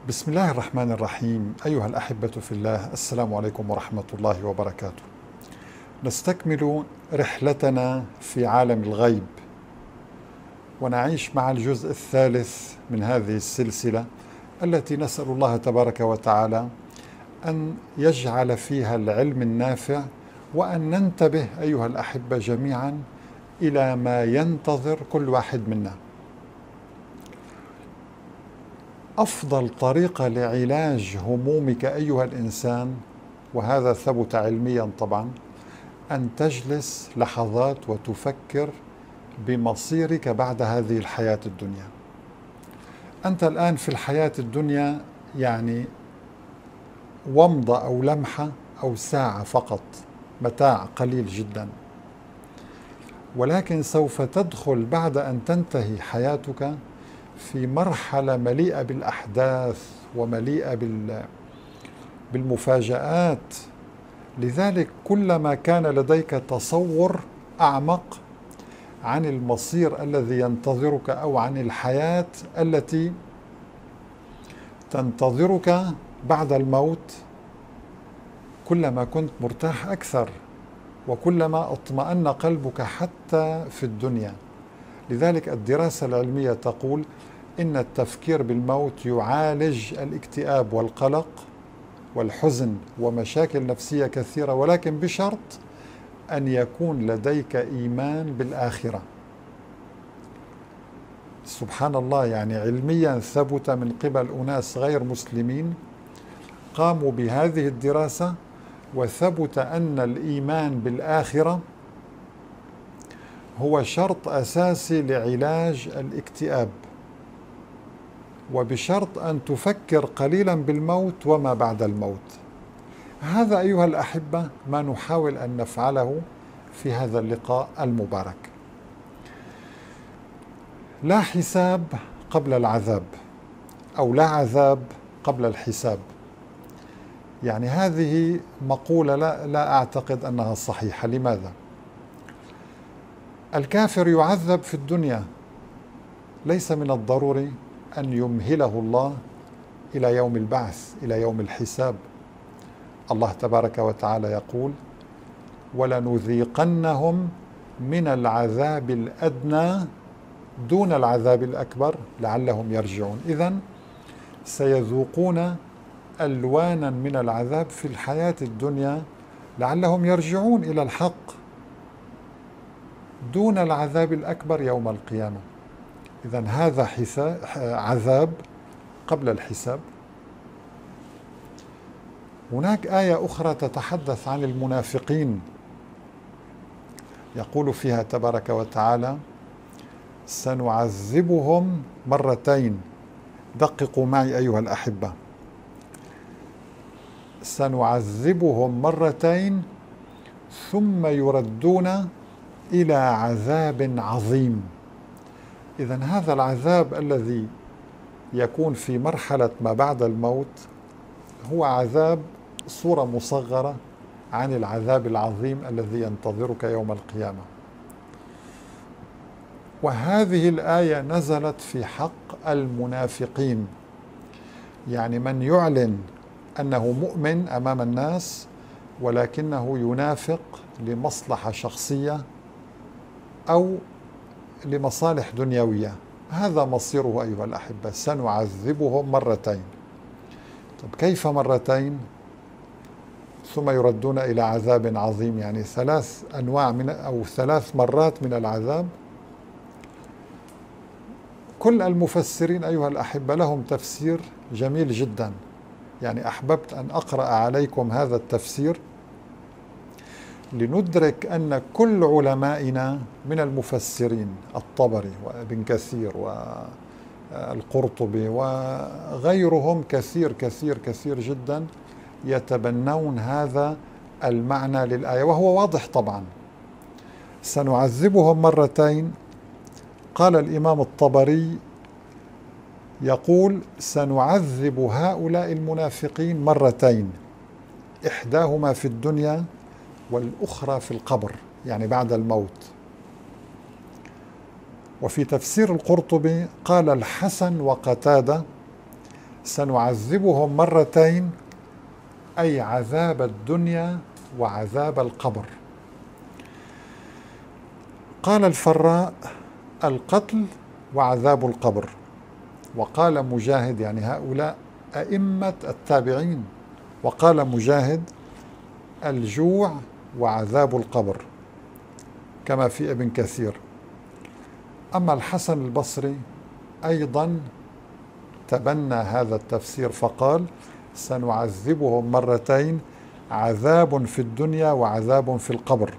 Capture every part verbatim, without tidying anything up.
بسم الله الرحمن الرحيم. أيها الأحبة في الله، السلام عليكم ورحمة الله وبركاته. نستكمل رحلتنا في عالم الغيب ونعيش مع الجزء الثالث من هذه السلسلة التي نسأل الله تبارك وتعالى أن يجعل فيها العلم النافع، وأن ننتبه أيها الأحبة جميعا إلى ما ينتظر كل واحد منا. أفضل طريقة لعلاج همومك أيها الإنسان، وهذا ثبت علميا طبعا، أن تجلس لحظات وتفكر بمصيرك بعد هذه الحياة الدنيا. أنت الآن في الحياة الدنيا يعني ومضة أو لمحة أو ساعة فقط، متاع قليل جدا، ولكن سوف تدخل بعد أن تنتهي حياتك في مرحلة مليئة بالأحداث ومليئة بالمفاجآت. لذلك كلما كان لديك تصور أعمق عن المصير الذي ينتظرك أو عن الحياة التي تنتظرك بعد الموت، كلما كنت مرتاح أكثر وكلما اطمأن قلبك حتى في الدنيا. لذلك الدراسة العلمية تقول إن التفكير بالموت يعالج الاكتئاب والقلق والحزن ومشاكل نفسية كثيرة، ولكن بشرط أن يكون لديك إيمان بالآخرة. سبحان الله، يعني علميا ثبت من قبل أناس غير مسلمين قاموا بهذه الدراسة، وثبت أن الإيمان بالآخرة هو شرط أساسي لعلاج الاكتئاب، وبشرط أن تفكر قليلا بالموت وما بعد الموت. هذا أيها الأحبة ما نحاول أن نفعله في هذا اللقاء المبارك. لا حساب قبل العذاب، أو لا عذاب قبل الحساب. يعني هذه مقولة لا, لا أعتقد أنها صحيحة. لماذا؟ الكافر يعذب في الدنيا، ليس من الضروري أن يمهله الله إلى يوم البعث، إلى يوم الحساب. الله تبارك وتعالى يقول: ولنذيقنهم من العذاب الأدنى دون العذاب الأكبر لعلهم يرجعون. إذن سيذوقون ألوانا من العذاب في الحياة الدنيا لعلهم يرجعون إلى الحق، دون العذاب الأكبر يوم القيامة. إذن هذا عذاب قبل الحساب. هناك آية أخرى تتحدث عن المنافقين، يقول فيها تبارك وتعالى: سنعذبهم مرتين. دققوا معي أيها الأحبة: سنعذبهم مرتين ثم يردون إلى عذاب عظيم. إذن هذا العذاب الذي يكون في مرحلة ما بعد الموت هو عذاب صورة مصغرة عن العذاب العظيم الذي ينتظرك يوم القيامة. وهذه الآية نزلت في حق المنافقين، يعني من يعلن أنه مؤمن أمام الناس ولكنه ينافق لمصلحة شخصية أو لمصالح دنيوية. هذا مصيره أيها الأحبة، سنعذبهم مرتين. طب كيف مرتين ثم يردون إلى عذاب عظيم؟ يعني ثلاث أنواع من أو ثلاث مرات من العذاب. كل المفسرين أيها الأحبة لهم تفسير جميل جدا، يعني أحببت أن أقرأ عليكم هذا التفسير لندرك أن كل علمائنا من المفسرين، الطبري وابن كثير والقرطبي وغيرهم كثير كثير كثير جدا، يتبنون هذا المعنى للآية، وهو واضح طبعا. سنعذبهم مرتين. قال الإمام الطبري يقول: سنعذب هؤلاء المنافقين مرتين، إحداهما في الدنيا والأخرى في القبر، يعني بعد الموت. وفي تفسير القرطبي قال الحسن وقتادة: سنعذبهم مرتين، أي عذاب الدنيا وعذاب القبر. قال الفراء: القتل وعذاب القبر. وقال مجاهد، يعني هؤلاء أئمة التابعين، وقال مجاهد: الجوع وعذاب القبر، كما في ابن كثير. أما الحسن البصري أيضا تبنى هذا التفسير فقال: سنعذبهم مرتين، عذاب في الدنيا وعذاب في القبر.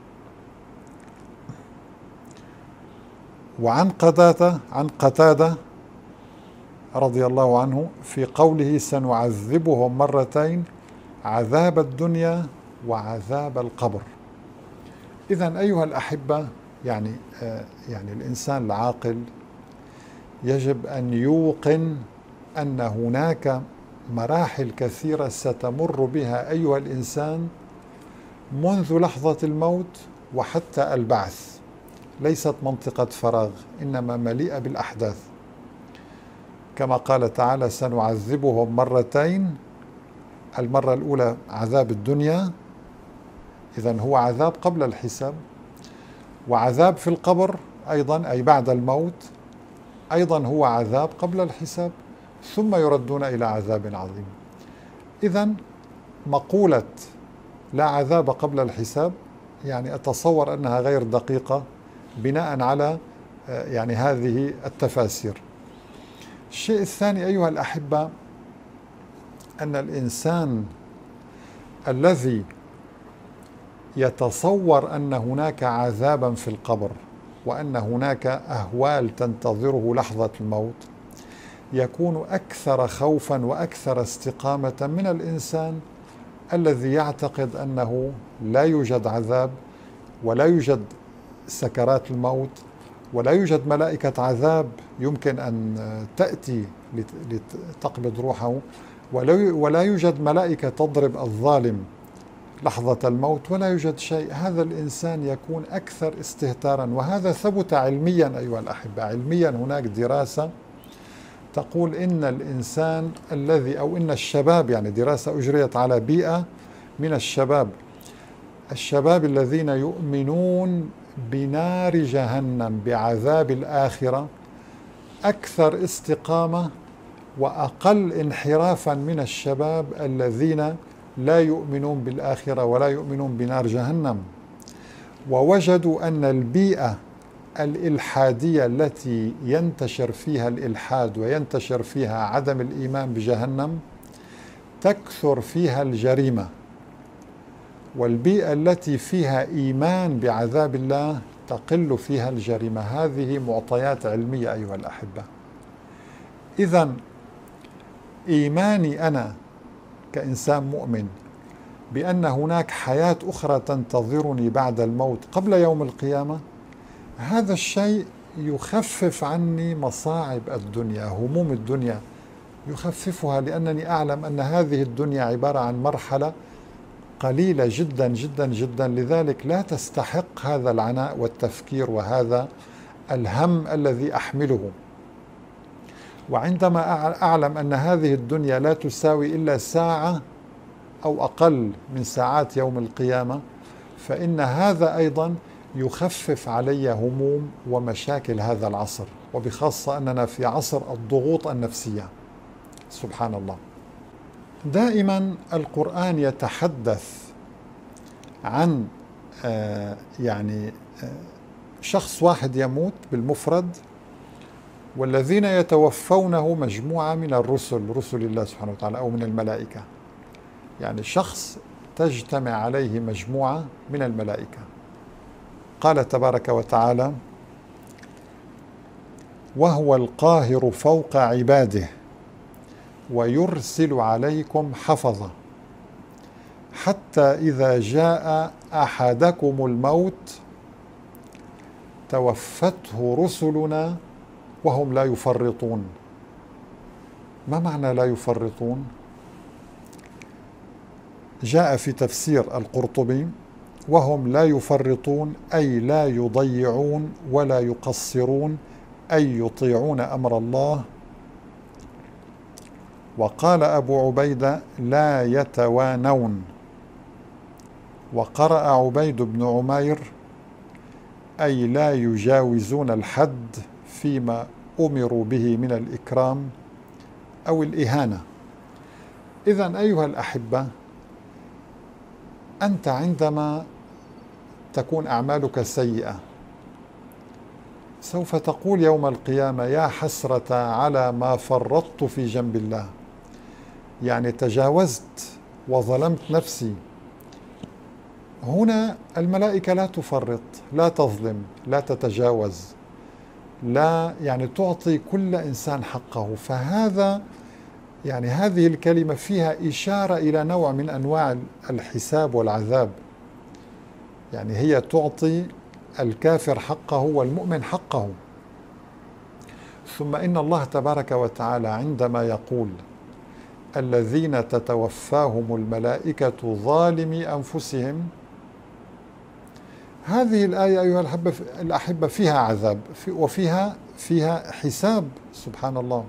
وعن قتادة عن قتادة رضي الله عنه في قوله: سنعذبهم مرتين، عذاب الدنيا وعذاب القبر. إذن أيها الأحبة، يعني آه يعني الإنسان العاقل يجب أن يوقن أن هناك مراحل كثيرة ستمر بها أيها الإنسان منذ لحظة الموت وحتى البعث. ليست منطقة فراغ، إنما مليئة بالأحداث، كما قال تعالى: سنعذبهم مرتين. المرة الأولى عذاب الدنيا، إذن هو عذاب قبل الحساب، وعذاب في القبر أيضا، أي بعد الموت، أيضا هو عذاب قبل الحساب، ثم يردون إلى عذاب عظيم. إذن مقولة لا عذاب قبل الحساب يعني أتصور أنها غير دقيقة بناء على يعني هذه التفاسير. الشيء الثاني أيها الأحبة، أن الإنسان الذي يتصور أن هناك عذابا في القبر وأن هناك أهوال تنتظره لحظة الموت يكون أكثر خوفا وأكثر استقامة من الإنسان الذي يعتقد أنه لا يوجد عذاب ولا يوجد سكرات الموت ولا يوجد ملائكة عذاب يمكن أن تأتي لتقبض روحه، ولا يوجد ملائكة تضرب الظالم لحظة الموت، ولا يوجد شيء. هذا الإنسان يكون أكثر استهتارا، وهذا ثبت علميا أيها الأحبة. علميا هناك دراسة تقول إن الإنسان الذي أو إن الشباب، يعني دراسة أجريت على بيئة من الشباب، الشباب الذين يؤمنون بنار جهنم بعذاب الآخرة أكثر استقامة وأقل انحرافا من الشباب الذين لا يؤمنون بالآخرة ولا يؤمنون بنار جهنم. ووجدوا أن البيئة الإلحادية التي ينتشر فيها الإلحاد وينتشر فيها عدم الإيمان بجهنم تكثر فيها الجريمة، والبيئة التي فيها إيمان بعذاب الله تقل فيها الجريمة. هذه معطيات علمية أيها الأحبة. إذن إيماني أنا كإنسان مؤمن بأن هناك حياة أخرى تنتظرني بعد الموت قبل يوم القيامة، هذا الشيء يخفف عني مصاعب الدنيا، هموم الدنيا يخففها، لأنني أعلم أن هذه الدنيا عبارة عن مرحلة قليلة جدا جدا جدا، لذلك لا تستحق هذا العناء والتفكير وهذا الهم الذي أحمله. وعندما أعلم أن هذه الدنيا لا تساوي إلا ساعة أو أقل من ساعات يوم القيامة، فإن هذا أيضا يخفف علي هموم ومشاكل هذا العصر، وبخاصة أننا في عصر الضغوط النفسية. سبحان الله. دائما القرآن يتحدث عن آه يعني آه شخص واحد يموت بالمفرد، والذين يتوفونه مجموعة من الرسل، رسل الله سبحانه وتعالى أو من الملائكة، يعني شخص تجتمع عليه مجموعة من الملائكة. قال تبارك وتعالى: وهو القاهر فوق عباده ويرسل عليكم حفظة حتى إذا جاء أحدكم الموت توفته رسلنا وهم لا يفرطون. ما معنى لا يفرطون؟ جاء في تفسير القرطبي: وهم لا يفرطون أي لا يضيعون ولا يقصرون، أي يطيعون أمر الله وقال أبو عبيدة لا يتوانون، وقرأ عبيد بن عمير أي لا يجاوزون الحد فيما أمروا به من الإكرام أو الإهانة. إذن أيها الأحبة، أنت عندما تكون أعمالك سيئة سوف تقول يوم القيامة يا حسرة على ما فرطت في جنب الله، يعني تجاوزت وظلمت نفسي. هنا الملائكة لا تفرط، لا تظلم، لا تتجاوز، لا يعني تعطي كل إنسان حقه. فهذا يعني هذه الكلمة فيها إشارة إلى نوع من أنواع الحساب والعذاب، يعني هي تعطي الكافر حقه والمؤمن حقه. ثم إن الله تبارك وتعالى عندما يقول الذين تتوفاهم الملائكة ظالمي أنفسهم، هذه الآية أيها الأحبة فيها عذاب وفيها فيها حساب، سبحان الله.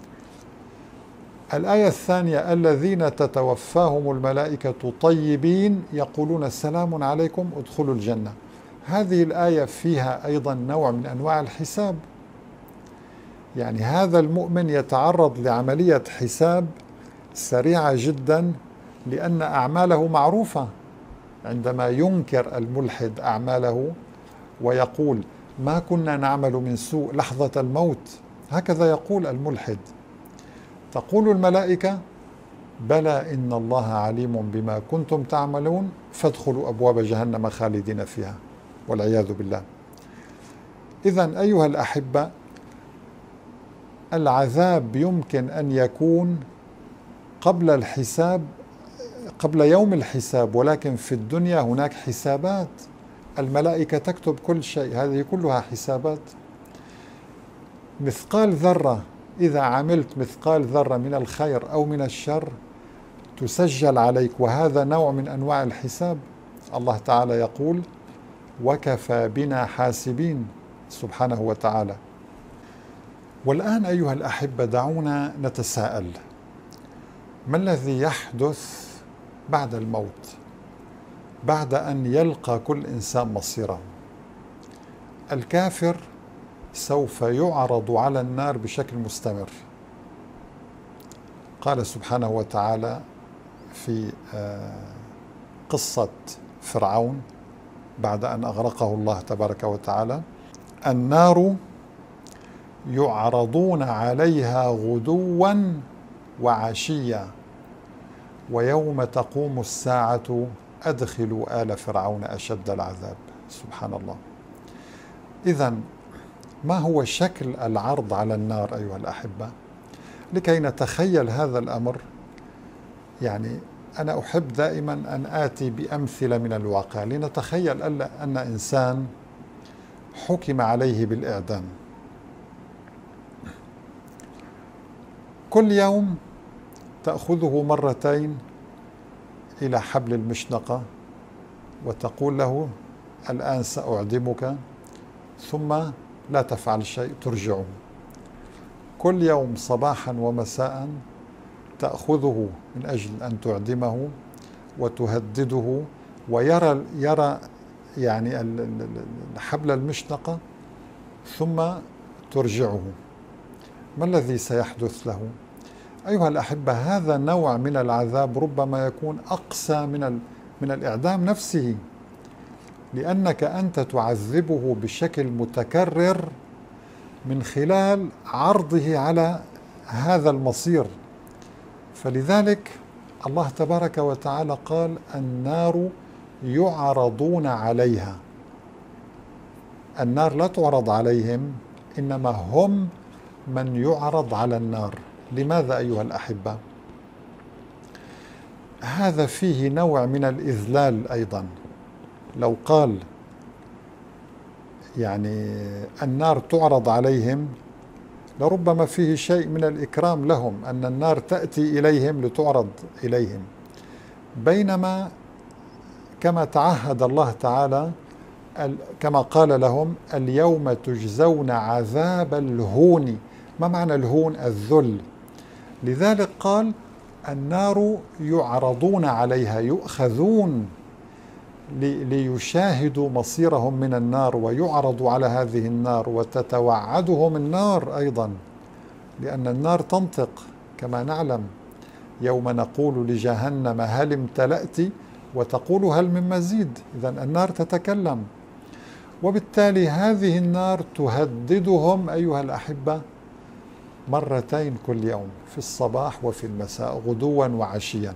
الآية الثانية الذين تتوفاهم الملائكة طيبين يقولون السلام عليكم ادخلوا الجنة، هذه الآية فيها أيضا نوع من أنواع الحساب، يعني هذا المؤمن يتعرض لعملية حساب سريعة جدا لأن أعماله معروفة. عندما ينكر الملحد أعماله ويقول ما كنا نعمل من سوء لحظة الموت، هكذا يقول الملحد، تقول الملائكة بلى إن الله عليم بما كنتم تعملون فادخلوا أبواب جهنم خالدين فيها والعياذ بالله. إذن أيها الأحبة، العذاب يمكن أن يكون قبل الحساب، قبل يوم الحساب، ولكن في الدنيا هناك حسابات، الملائكة تكتب كل شيء، هذه كلها حسابات. مثقال ذرة، إذا عملت مثقال ذرة من الخير أو من الشر تسجل عليك، وهذا نوع من أنواع الحساب. الله تعالى يقول وكفى بنا حاسبين سبحانه وتعالى. والآن أيها الأحبة دعونا نتساءل، ما الذي يحدث بعد الموت، بعد أن يلقى كل إنسان مصيره؟ الكافر سوف يعرض على النار بشكل مستمر. قال سبحانه وتعالى في قصة فرعون بعد أن أغرقه الله تبارك وتعالى: النار يعرضون عليها غدوا وعشيا ويوم تقوم الساعة أدخلوا آل فرعون أشد العذاب. سبحان الله. إذن ما هو شكل العرض على النار أيها الأحبة؟ لكي نتخيل هذا الأمر، يعني أنا أحب دائما أن آتي بأمثلة من الواقع لنتخيل أن إنسان حكم عليه بالإعدام، كل يوم تأخذه مرتين إلى حبل المشنقة وتقول له الآن سأعدمك، ثم لا تفعل شيء ترجعه. كل يوم صباحا ومساء تأخذه من أجل أن تعدمه وتهدده، ويرى يرى يعني حبل المشنقة ثم ترجعه. ما الذي سيحدث له؟ أيها الأحبة، هذا نوع من العذاب ربما يكون أقسى من من الإعدام نفسه، لأنك أنت تعذبه بشكل متكرر من خلال عرضه على هذا المصير. فلذلك الله تبارك وتعالى قال النار يعرضون عليها. النار لا تعرض عليهم، إنما هم من يعرض على النار. لماذا أيها الأحبة؟ هذا فيه نوع من الإذلال أيضا. لو قال يعني النار تعرض عليهم لربما فيه شيء من الإكرام لهم، أن النار تأتي إليهم لتعرض إليهم، بينما كما تعهد الله تعالى كما قال لهم اليوم تجزون عذاب الهون. ما معنى الهون؟ الذل. لذلك قال النار يعرضون عليها، يؤخذون ليشاهدوا مصيرهم من النار، ويعرضوا على هذه النار وتتوعدهم النار أيضا، لأن النار تنطق كما نعلم. يوم نقول لجهنم هل امتلأت وتقول هل من مزيد. إذن النار تتكلم، وبالتالي هذه النار تهددهم أيها الأحبة مرتين كل يوم، في الصباح وفي المساء، غدوا وعشيا.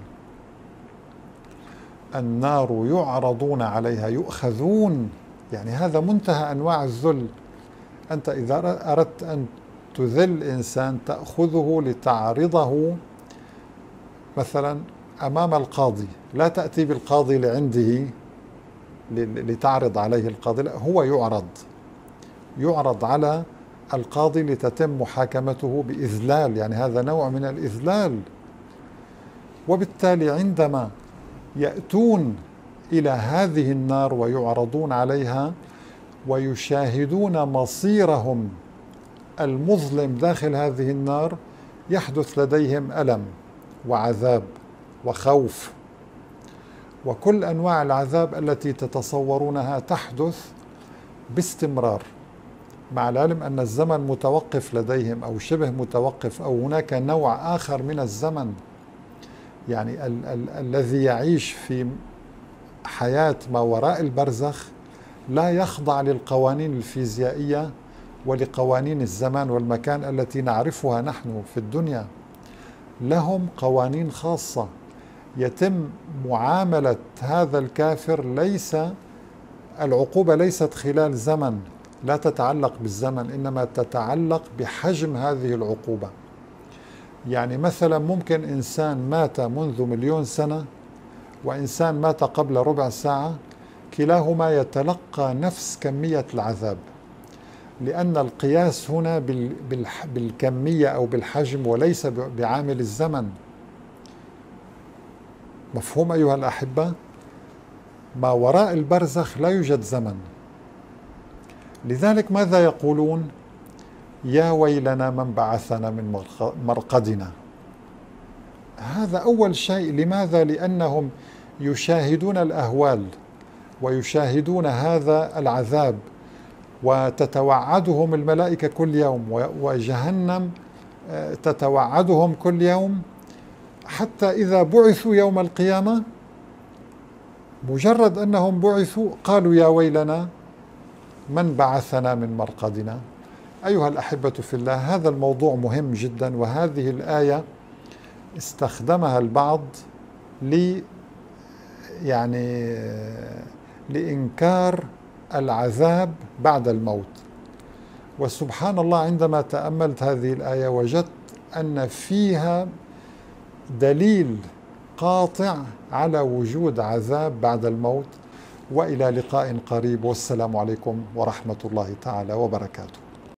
النار يعرضون عليها يؤخذون، يعني هذا منتهى أنواع الذل. أنت إذا أردت أن تذل إنسان تأخذه لتعرضه مثلا أمام القاضي، لا تأتي بالقاضي لعنده لتعرض عليه القاضي، لا، هو يعرض يعرض على القاضي لتتم محاكمته بإذلال، يعني هذا نوع من الإذلال. وبالتالي عندما يأتون إلى هذه النار ويعرضون عليها ويشاهدون مصيرهم المظلم داخل هذه النار، يحدث لديهم ألم وعذاب وخوف، وكل أنواع العذاب التي تتصورونها تحدث باستمرار، مع العلم أن الزمن متوقف لديهم أو شبه متوقف، أو هناك نوع آخر من الزمن. يعني ال ال الذي يعيش في حياة ما وراء البرزخ لا يخضع للقوانين الفيزيائية ولقوانين الزمان والمكان التي نعرفها نحن في الدنيا. لهم قوانين خاصة، يتم معاملة هذا الكافر، ليس العقوبة ليست خلال زمن، لا تتعلق بالزمن، إنما تتعلق بحجم هذه العقوبة. يعني مثلا ممكن إنسان مات منذ مليون سنة وإنسان مات قبل ربع ساعة، كلاهما يتلقى نفس كمية العذاب، لأن القياس هنا بالكمية أو بالحجم وليس بعامل الزمن. مفهوم أيها الأحبة؟ ما وراء البرزخ لا يوجد زمن. لذلك ماذا يقولون؟ يا ويلنا من بعثنا من مرقدنا. هذا أول شيء. لماذا؟ لأنهم يشاهدون الأهوال ويشاهدون هذا العذاب، وتتوعدهم الملائكة كل يوم، وجهنم تتوعدهم كل يوم، حتى إذا بعثوا يوم القيامة مجرد أنهم بعثوا قالوا يا ويلنا من بعثنا من مرقدنا. أيها الأحبة في الله، هذا الموضوع مهم جدا، وهذه الآية استخدمها البعض ل يعني لإنكار العذاب بعد الموت. وسبحان الله، عندما تأملت هذه الآية وجدت أن فيها دليل قاطع على وجود عذاب بعد الموت. وإلى لقاء قريب، والسلام عليكم ورحمة الله تعالى وبركاته.